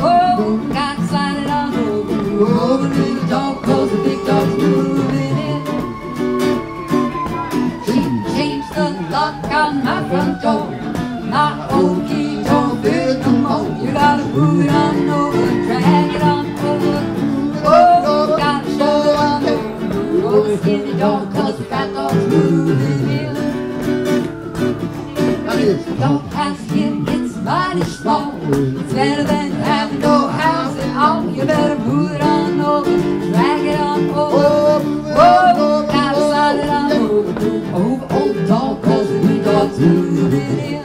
Whoa, gotta slide it on over. Over, little dog, 'cause the big dog's moving in. She changed the lock on my front door. My old key don't fit no more. You gotta move it on over, drag it on over. Whoa, gotta shove it on over. Over, skinny dog, 'cause the fat dog's moving in. This dog has skin, it's mighty small. It's better than having no house at all. You better move it on over, drag it on over. Whoa, gotta slide it on over. Over, old dog, 'cause the new dog's moving in.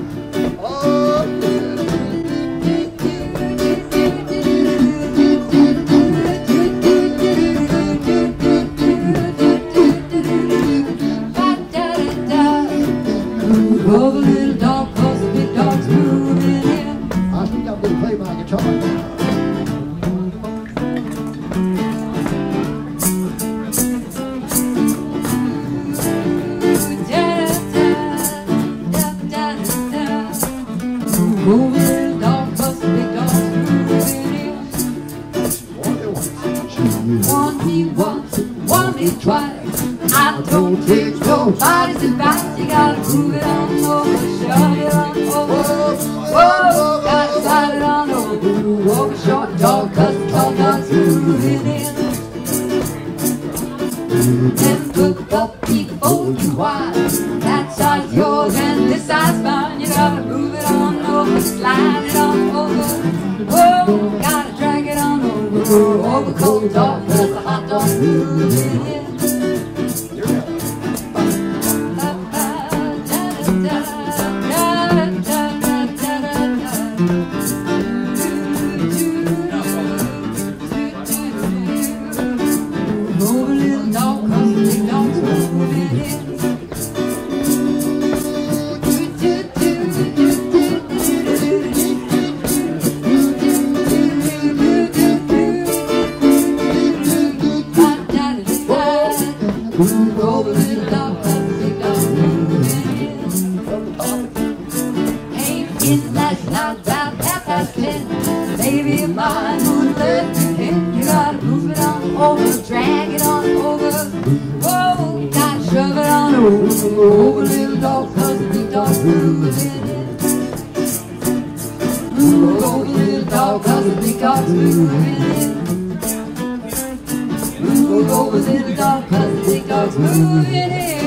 Over, little dog, 'cause the big dog's moving in. I think I'm going to play my guitar now. Over, little dog, 'cause the big dog's moving in. Want me once, want me twice. I don't take nobody's advice. You gotta move it on over, shove it on over. Whoa, gotta slide it on over. Over, short dog, 'cause the tall dog's moving in. Then look up before you whine. That side's yours and this side's mine. You gotta move it on over, slide it on over. Whoa, gotta drag it on over. Over, cold dog, 'cause the hot dog's moving in. Over, little dog, 'cause the big dog's moving in. Over, little dog, 'cause the big dog's moving in. Ain't it last night about 10:30? Baby, mine who's left you in. You gotta move it on over, drag it on over. Whoa, gotta shove it on over. Over, little dog, 'cause the big dog's moving in. Over, little dog, 'cause the big dog's moving in. Over, little dog, 'cause the big dog's moving in.